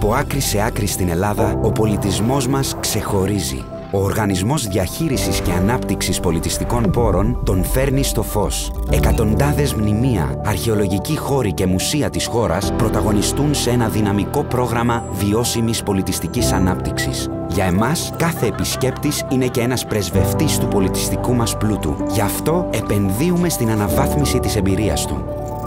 Από άκρη σε άκρη στην Ελλάδα, ο πολιτισμός μας ξεχωρίζει. Ο Οργανισμός Διαχείρισης και Ανάπτυξης Πολιτιστικών Πόρων τον φέρνει στο φως. Εκατοντάδες μνημεία, αρχαιολογικοί χώροι και μουσεία της χώρας πρωταγωνιστούν σε ένα δυναμικό πρόγραμμα βιώσιμης πολιτιστικής ανάπτυξης. Για εμάς, κάθε επισκέπτης είναι και ένας πρεσβευτής του πολιτιστικού μας πλούτου. Γι' αυτό επενδύουμε στην αναβάθμιση της εμπειρίας του.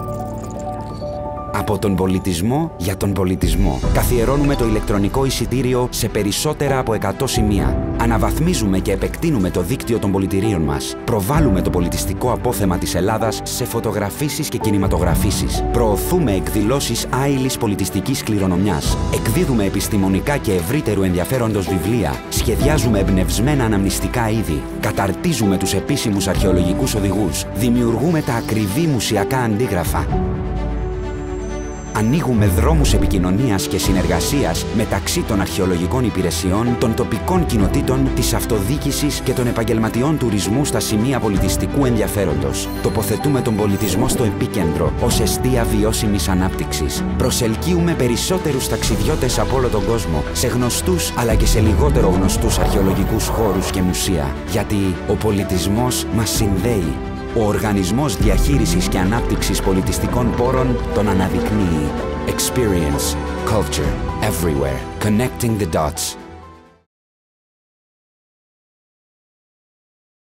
Από τον πολιτισμό για τον πολιτισμό. Καθιερώνουμε το ηλεκτρονικό εισιτήριο σε περισσότερα από 100 σημεία. Αναβαθμίζουμε και επεκτείνουμε το δίκτυο των πολιτηρίων μας. Προβάλλουμε το πολιτιστικό απόθεμα της Ελλάδας σε φωτογραφίσεις και κινηματογραφίσεις. Προωθούμε εκδηλώσεις άειλης πολιτιστικής κληρονομιάς. Εκδίδουμε επιστημονικά και ευρύτερου ενδιαφέροντος βιβλία. Σχεδιάζουμε εμπνευσμένα αναμνηστικά είδη. Καταρτίζουμε τους επίσημους αρχαιολογικούς οδηγούς. Δημιουργούμε τα ακριβή μουσιακά αντίγραφα. Ανοίγουμε δρόμους επικοινωνίας και συνεργασίας μεταξύ των αρχαιολογικών υπηρεσιών, των τοπικών κοινοτήτων, της αυτοδιοίκησης και των επαγγελματιών τουρισμού στα σημεία πολιτιστικού ενδιαφέροντος. Τοποθετούμε τον πολιτισμό στο επίκεντρο ως εστία βιώσιμης ανάπτυξης. Προσελκύουμε περισσότερους ταξιδιώτες από όλο τον κόσμο, σε γνωστούς αλλά και σε λιγότερο γνωστούς αρχαιολογικούς χώρους και μουσεία. Γιατί ο πολιτισμός μας συνδέει. Ο Οργανισμός Διαχείρισης και Ανάπτυξης Πολιτιστικών Πόρων τον αναδεικνύει. Experience, culture, everywhere. Connecting the dots.